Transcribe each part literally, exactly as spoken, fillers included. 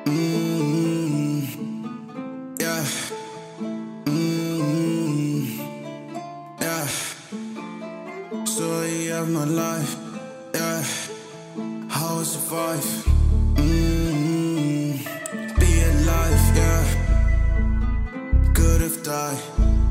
Mm, yeah. Mm, yeah. Story of my life. Yeah. How I survive. Mm, be alive. Yeah. Could have died.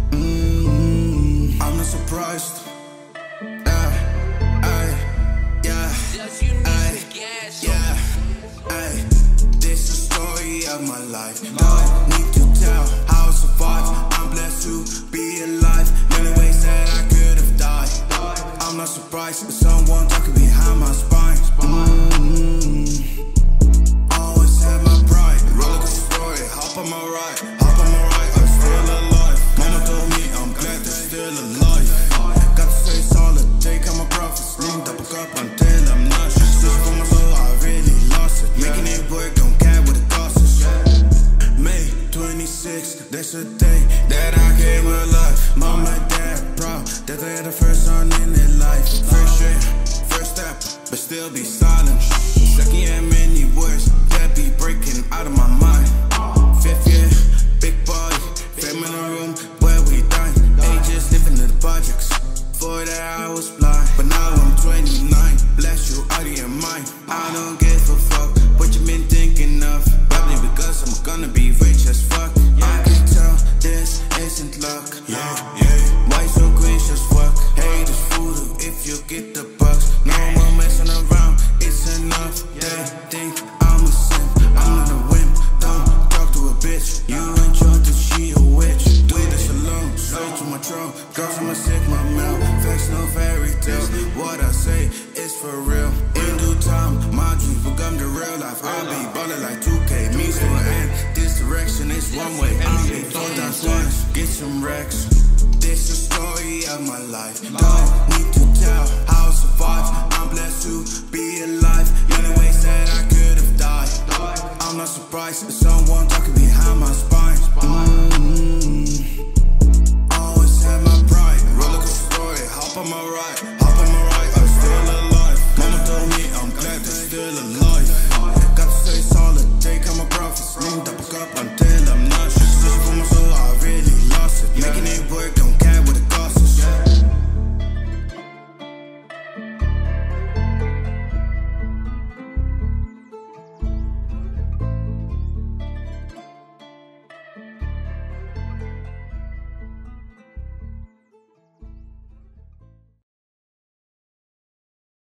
Mm, I'm not surprised. Yeah. Ay. Yeah. Ay. Yeah. Ay. This is the story of my life. Don't need to tell how I survive. I'm blessed to be alive. Many ways that I could have died. I'm not surprised if someone talking behind my spine. Mm-hmm. Always had my pride. Roller coaster story. Hop on my ride. Hop on my ride. I'm still alive. Mama told me I'm glad they're still alive. Got to stay solid. Take out my profits. Lean double cup until I'm not. Just for my soul, I really lost it. Making it work, don't care what it costs us. May twenty-sixth, that's the day that I came alive. Mom and dad proud that they had the first son in their life. First year, first step, but still be silent. Second year, many words that be breaking out of my mind. Fifth year, big body, fam in the room where we dine. Ages living in the projects. Before that I was blind, but now I'm twenty-nine. Bless you out of your mind. I don't give a fuck what you been thinking of. Probably because I'm gonna be rich as fuck. I can tell this isn't luck. Yeah, yeah. Why so gracious fuck? Hey, this voodoo if you get the bucks. No more messing around, it's enough. They think I'm a simp, I'm not a wimp. Don't talk to a bitch. You ain't drunk that she a witch. Do this alone, straight to my throne. Girls on my sick, my mouth. Facts, no fairy tales. What I say is for real. In due time, my dreams become the real life. I'll be ballin' like two K, means to an end. This direction is one way. I'll be four times twice. Get some racks. This is the story of my life. Don't need to tell how I survive. I'm blessed to be alive. Many ways that I could have died. I'm not surprised.